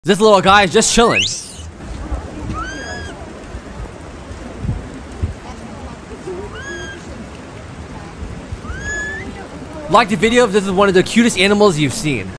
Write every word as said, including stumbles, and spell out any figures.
This little guy is just chilling. Like the video if this is one of the cutest animals you've seen.